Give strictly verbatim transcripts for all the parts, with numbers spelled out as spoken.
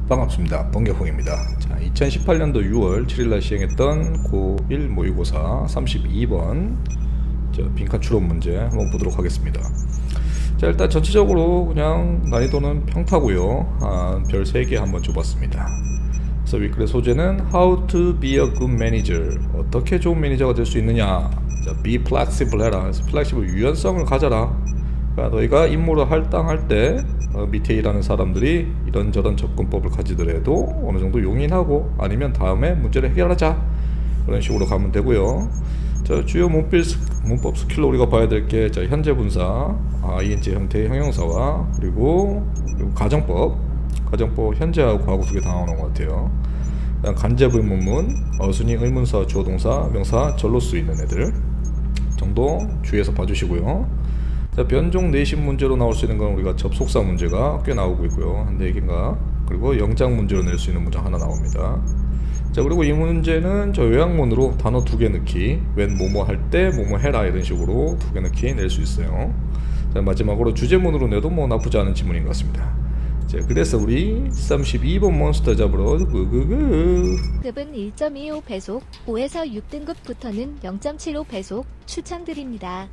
반갑습니다. 번개홍입니다. 자, 이천십팔 년도 유월 칠일날 시행했던 고일 모의고사 삼십이 번 저 빈칸 추론 문제 한번 보도록 하겠습니다. 자, 일단 전체적으로 그냥 난이도는 평타고요. 한 별 세 개 한번 줘봤습니다. 그래서 위클의 소재는 How to be a good manager. 어떻게 좋은 매니저가 될 수 있느냐. 자, be flexible 해라. 그래서 flexible, 유연성을 가져라. 그러니까 너희가 임무를 할당할 때 어, 밑에 일하는 사람들이 이런저런 접근법을 가지더라도 어느 정도 용인하고 아니면 다음에 문제를 해결하자, 그런 식으로 가면 되고요. 자, 주요 문필, 문법 스킬로 우리가 봐야 될 게 현재 분사, ing 형태의 형용사와 그리고, 그리고 가정법, 가정법 현재하고 과거 두 개 다 나오는 것 같아요. 그다음 간접 의문문, 어순이 의문사, 주어 동사, 명사 절로 쓰이는 애들 정도 주의해서 봐주시고요. 자, 변종 내신 문제로 나올 수 있는 건 우리가 접속사 문제가 꽤 나오고 있고요. 한 네 개인가. 그리고 영장 문제로 낼 수 있는 문제 하나 나옵니다. 자, 그리고 이 문제는 저 요약문으로 단어 두 개 넣기, when 뭐뭐 할 때 뭐뭐 해라, 이런 식으로 두 개 넣기 낼 수 있어요. 자, 마지막으로 주제문으로 내도 뭐 나쁘지 않은 지문인 것 같습니다. 자, 그래서 우리 삼십이 번 몬스터 잡으러 그그그 급은 일 점 이오 배속, 오에서 육 등급부터는 영 점 칠오 배속 추천드립니다.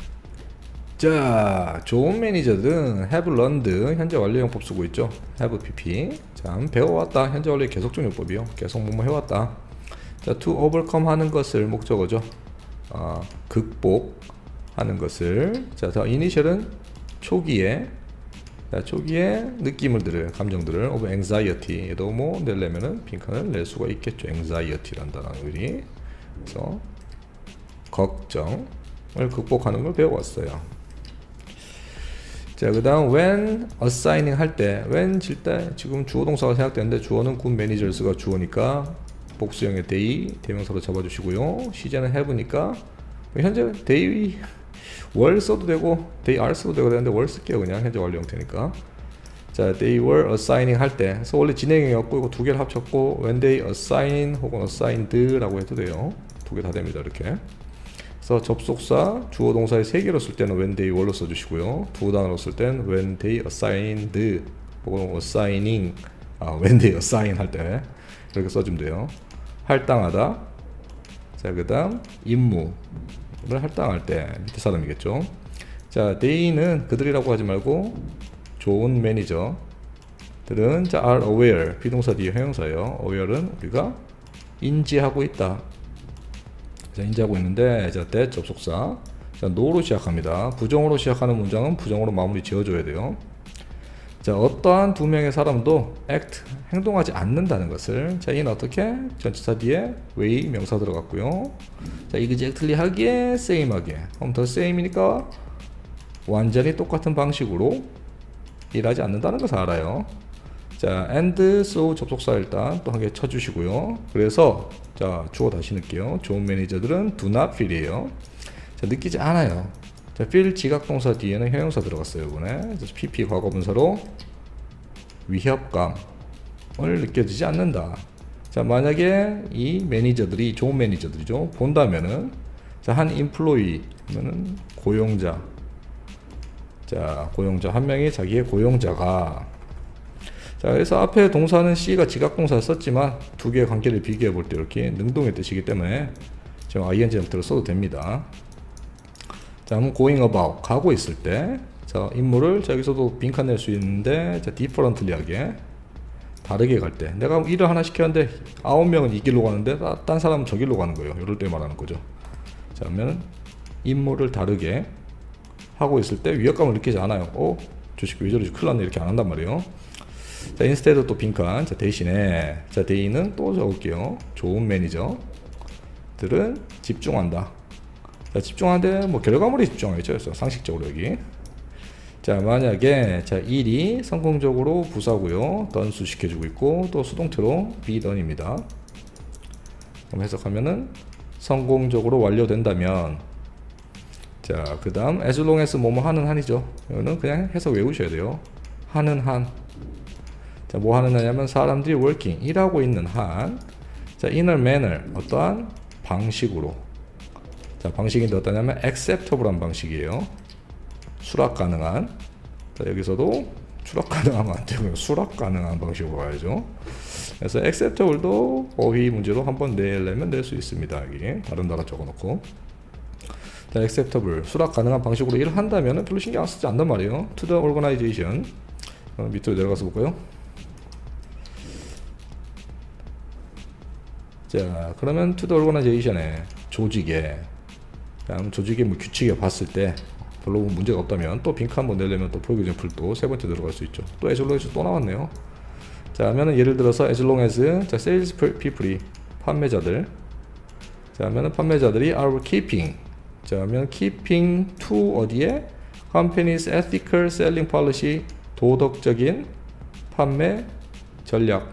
자, 좋은 매니저들은 have learned, 현재 완료형법 쓰고 있죠. have pp. 자, 배워왔다, 현재 완료 계속적 용법이요. 계속 뭐뭐 해왔다. 자, to overcome 하는 것을 목적어죠. 아, 극복하는 것을. 자, 더 이니셜은 초기에, 자, 초기에 느낌을 들을, 감정들을 of anxiety, 얘도 뭐 내려면은 빈칸을 낼 수가 있겠죠. anxiety란 단어들이. 그래서 걱정을 극복하는 걸 배워왔어요. 자, 그 다음 when assigning 할 때, when 질 때 지금 주어 동사가 생각되는데 주어는 good managers가 주어니까 복수형의 they 대명사로 잡아주시고요. 시제는 have니까 현재 they were 써도 되고 they are 써도 되고 되는데 were 쓸게요. 그냥 현재 완료 형태니까. 자, they were assigning 할 때, 그래서 원래 진행형이었고 이거 두 개를 합쳤고 when they assign 혹은 assigned 라고 해도 돼요. 두 개 다 됩니다. 이렇게. 그래서 접속사, 주어 동사의 세 개로 쓸 때는 when they were로 써주시고요. 두 단어로 쓸 때는 when they assigned 혹은 assigning, 아, when they assign 할 때 이렇게 써주면 돼요. 할당하다. 자, 그 다음 임무를 할당할 때 밑에 사람이겠죠. 자, they는 그들이라고 하지 말고 좋은 매니저들은 자, are aware, 비동사 뒤에 형용사예요. aware는 우리가 인지하고 있다. 자, 인지하고 있는데, 자, that 접속사. 자, no로 시작합니다. 부정어로 시작하는 문장은 부정어로 마무리 지어줘야 돼요. 자, 어떠한 두 명의 사람도 act, 행동하지 않는다는 것을. 자, 이는 어떻게? 전치사 뒤에 way 명사 들어갔고요. 자, exactly 하기에, same 하기에. 그럼 더 same이니까 완전히 똑같은 방식으로 일하지 않는다는 것을 알아요. 자, and, so 접속사 일단 또 한 개 쳐주시고요. 그래서 자, 주어 다시 넣을게요. 좋은 매니저들은 do not feel이에요. 자, 느끼지 않아요. 자, feel 지각동사 뒤에는 형용사 들어갔어요. 이번에 pp 과거분사로 위협감을 느껴지지 않는다. 자, 만약에 이 매니저들이 좋은 매니저들이죠. 본다면은 자, 한 employee면은 고용자. 자, 고용자 한 명이 자기의 고용자가. 자, 그래서 앞에 동사는 C가 지각동사를 썼지만 두 개의 관계를 비교해 볼 때 이렇게 능동의 뜻이기 때문에 지금 ing 형태로 써도 됩니다. 자, 한번 going about, 가고 있을 때, 자, 인물을 자, 여기서도 빈칸 낼 수 있는데, 자, differently 하게, 다르게 갈 때, 내가 일을 하나 시켰는데 아홉 명은 이 길로 가는데 딴 사람은 저 길로 가는 거예요. 이럴 때 말하는 거죠. 자, 그러면 인물을 다르게 하고 있을 때 위협감을 느끼지 않아요. 어? 저 새끼 왜 저러지? 큰일 났네. 이렇게 안 한단 말이에요. 자, instead 또 빈칸. 자, 대신에, 자, they는 또 적을게요. 좋은 매니저들은 집중한다. 자, 집중하는데 뭐 결과물에 집중하겠죠. 그래서 상식적으로 여기. 자, 만약에 자, 일이 성공적으로 부사고요. done 시켜주고 있고 또 수동태로 be done입니다. 그럼 해석하면은 성공적으로 완료된다면, 자, 그 다음 as long as 뭐뭐 하는 한이죠. 이거는 그냥 해석 외우셔야 돼요. 하는 한. 자, 뭐 하는 한이냐면 사람들이 working, 일하고 있는 한. 자, in a manner, 어떠한 방식으로. 자, 방식인데 어떠냐면 acceptable한 방식이에요. 수락 가능한. 자, 여기서도 추락 가능하면 안 되고요. 수락 가능한 방식으로 가야죠. 그래서 acceptable도 어휘 문제로 한번 내려면 낼 수 있습니다. 여기 다른 나라 적어놓고. 자, acceptable 수락 가능한 방식으로 일을 한다면 별로 신경 쓰지 않단 말이에요. to the organization. 어, 밑으로 내려가서 볼까요? 자, 그러면 to the organization에 조직에, 다음 조직의 뭐 규칙에 봤을 때 별로 문제가 없다면 또 빈칸 한번 내려면 또 프로그 젬플 또 세 번째 들어갈 수 있죠. 또 as long as 또 나왔네요. 자, 하면은 예를 들어서 as long as 자, sales people이 판매자들. 자, 하면은 판매자들이 are keeping. 자, 하면 keeping to 어디에? company's ethical selling policy 도덕적인 판매 전략.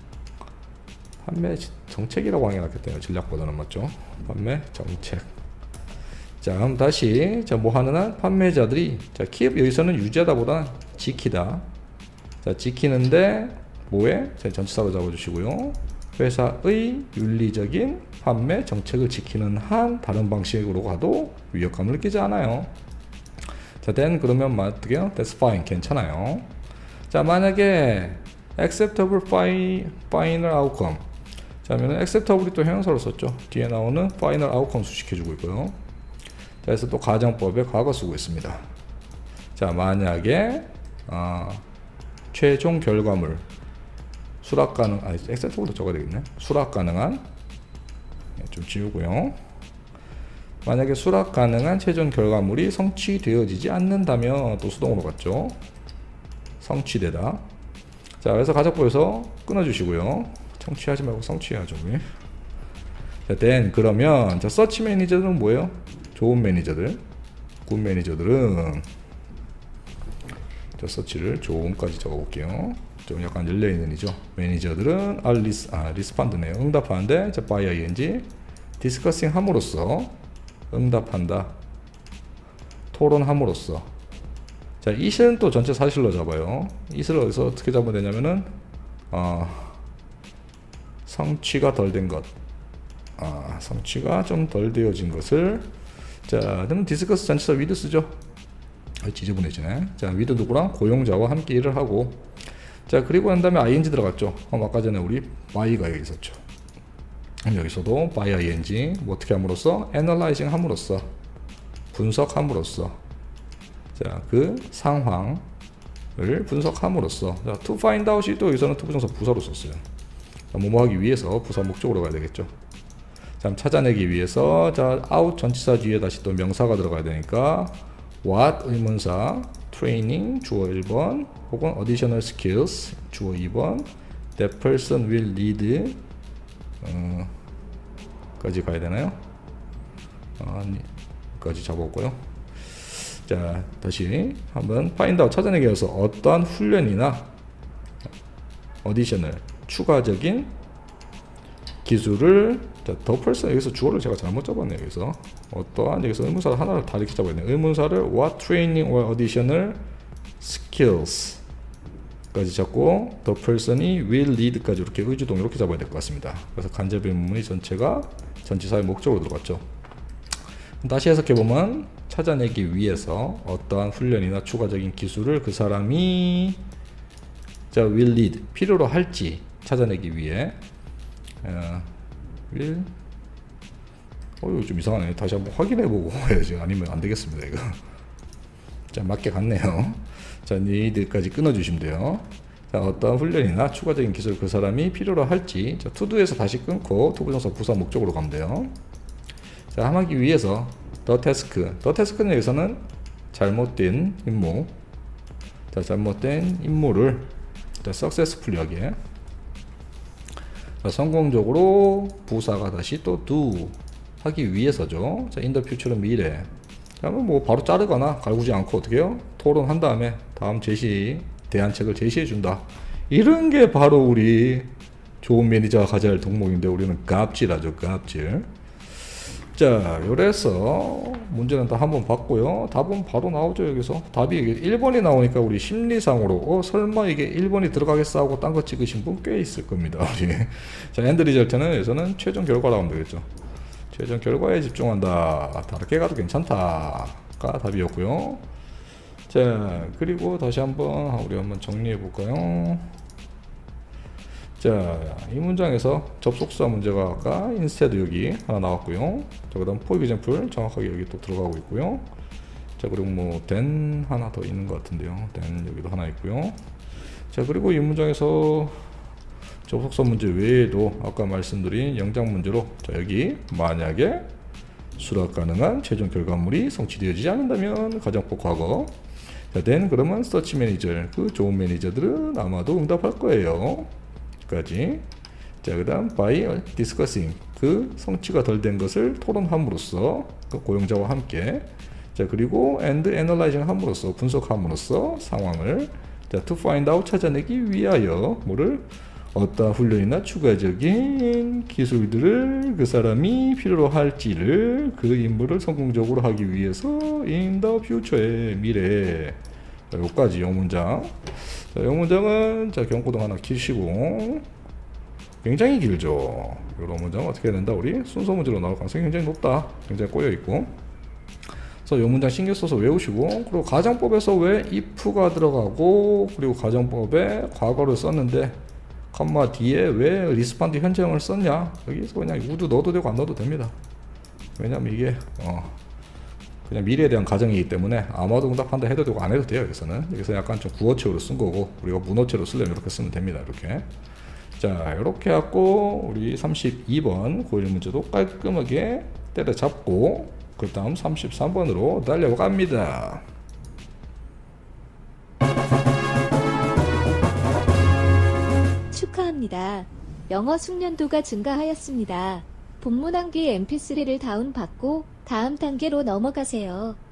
판매 정책이라고 하는 게 낫겠네요. 전략보다는 맞죠? 판매 정책. 자, 그럼 다시 자, 뭐 하는 한 판매자들이 자, keep 여기서는 유지하다보다 지키다. 자, 지키는데 뭐에? 자, 전치사로 잡아주시고요. 회사의 윤리적인 판매 정책을 지키는 한 다른 방식으로 가도 위협감을 느끼지 않아요. 자, then 그러면 어떻게요? That's fine. 괜찮아요. 자, 만약에 acceptable final outcome. 자, 하면 acceptable이 또 형용사로 썼죠. 뒤에 나오는 final outcome 수식해주고 있고요. 자, 그래서 또 가정법에 과거 쓰고 있습니다. 자, 만약에 어, 최종 결과물 수락 가능, 아니 acceptable도 적어야 되겠네. 수락 가능한 좀 지우고요. 만약에 수락 가능한 최종 결과물이 성취되어지지 않는다면 또 수동으로 갔죠. 성취되다. 자, 그래서 가정법에서 끊어주시고요. 성취하지 말고 성취하죠. 자, then 그러면 자, 서치 매니저들은 뭐예요? 좋은 매니저들. 굿 매니저들은 자, 서치를 좋은까지 적어볼게요. 좀 약간 열려있는 이죠. 매니저들은 아, 리스, 아, 리스판드네요. 응답하는데 자, by ing 디스커싱 함으로써 응답한다. 토론함으로써. 자, it은 또 전체 사실로 잡아요. it을 어디서 어떻게 잡으면 되냐면은 어, 성취가 덜 된 것. 아, 성취가 좀 덜 되어진 것을. 자, 그러면 디스커스 전체사 with 쓰죠. 아, 지저분해지네. 자, with 누구랑? 고용자와 함께 일을 하고. 자, 그리고 난 다음에 ing 들어갔죠. 어, 아까 전에 우리 by가 여기 있었죠. 여기서도 by ing 뭐 어떻게 함으로써? analyzing 함으로써. 분석함으로써. 자, 그 상황을 분석함으로써. 자, to find out이 또 여기서는 to 부정사 부사로 썼어요. 자, 뭐뭐 하기 위해서 부사 목적으로 가야 되겠죠. 자, 찾아내기 위해서 자, out 전치사 뒤에 다시 또 명사가 들어가야 되니까 what 의문사, training 주어 일 번 혹은 additional skills 주어 이 번 that person will lead 어, 까지 가야 되나요? 아, 까지 잡아볼까요? 자, 다시 한번 find out 찾아내기 위해서 어떠한 훈련이나 additional 추가적인 기술을 자, the person 여기서 주어를 제가 잘못 잡았네요. 여기서 어떠한 여기서 의문사를 하나를 다 이렇게 잡아야 돼요. 의문사를 what training or additional skills 까지 잡고 the person이 will lead까지 이렇게 의주동 이렇게 잡아야 될 것 같습니다. 그래서 간접 의문문이 전체가 전치사의 목적으로 들어갔죠. 다시 해석해보면 찾아내기 위해서 어떠한 훈련이나 추가적인 기술을 그 사람이 자, will lead 필요로 할지 찾아내기 위해 어, will 어, 좀 이상하네. 다시 한번 확인해보고 해야지. 아니면 안되겠습니다 이거. 자, 맞게 갔네요. 자, need까지 끊어주시면 돼요. 자, 어떠한 훈련이나 추가적인 기술 그 사람이 필요로 할지. 자, to do에서 다시 끊고 to 부정사 부사 목적으로 가면 돼요. 자, 하기 위해서 the task the task는 여기서는 잘못된 임무. 자, 잘못된 임무를 자, successfully 하게. 자, 성공적으로 부사가 다시 또 do 하기 위해서죠. 자, in the future는 미래. 그러면 뭐 바로 자르거나 갈구지 않고 어떻게 해요? 토론한 다음에 다음 제시 대안책을 제시해 준다. 이런 게 바로 우리 좋은 매니저가 가져야 할 덕목인데 우리는 갑질하죠. 갑질. 자, 요래서 문제는 다 한번 봤고요. 답은 바로 나오죠. 여기서 답이 일 번이 나오니까 우리 심리상으로 어 설마 이게 일 번이 들어가겠어 하고 딴 거 찍으신 분 꽤 있을 겁니다. 우리. 자, 엔드 리절트는 여기서는 최종 결과라고 하면 되겠죠. 최종 결과에 집중한다. 다르게 가도 괜찮다가 답이었고요. 자, 그리고 다시 한번 우리 한번 정리해 볼까요? 자, 이 문장에서 접속사 문제가 아까 instead 여기 하나 나왔고요. 자, 그 다음 for example 정확하게 여기 또 들어가고 있고요. 자, 그리고 뭐 then 하나 더 있는 것 같은데요. then 여기도 하나 있고요. 자, 그리고 이 문장에서 접속사 문제 외에도 아까 말씀드린 영장 문제로, 자, 여기 만약에 수락 가능한 최종 결과물이 성취되어지지 않는다면 가정법 과거. 자, then 그러면 search manager, 그 좋은 매니저들은 아마도 응답할 거예요. 까지. 자, 그 다음 by discussing, 그 성취가 덜 된 것을 토론함으로써, 그 고용자와 함께. 자, 그리고 and analyzing 함으로써, 분석함으로써 상황을. 자, to find out 찾아내기 위하여 뭐를, 어떠한 훈련이나 추가적인 기술들을 그 사람이 필요로 할지를, 그 임무를 성공적으로 하기 위해서 in the future의 미래에. 자, 여기까지 영문장. 자, 영문장은 자, 경고등 하나 키시고, 굉장히 길죠. 이런 문장은 어떻게 해야 된다? 우리 순서 문제로 나올 가능성이 굉장히 높다. 굉장히 꼬여있고. 그래서 이 문장 신경 써서 외우시고, 그리고 가정법에서 왜 if가 들어가고, 그리고 가정법에 과거를 썼는데 컴마 뒤에 왜 리스판드 현재형을 썼냐, 여기서 그냥 우드 넣어도 되고 안 넣어도 됩니다. 왜냐면 이게 어 그냥 미래에 대한 가정이기 때문에 아마도 응답한다 해도 되고 안 해도 돼요. 여기서는 여기서 약간 좀 구어체로 쓴 거고, 우리가 문어체로 쓰려면 이렇게 쓰면 됩니다. 이렇게. 자, 이렇게 하고 우리 삼십이 번 고일 문제도 깔끔하게 때려잡고, 그 다음 삼십삼 번으로 달려갑니다. 축하합니다. 영어 숙련도가 증가하였습니다. 본문 한기 엠피쓰리를 다운받고 다음 단계로 넘어가세요.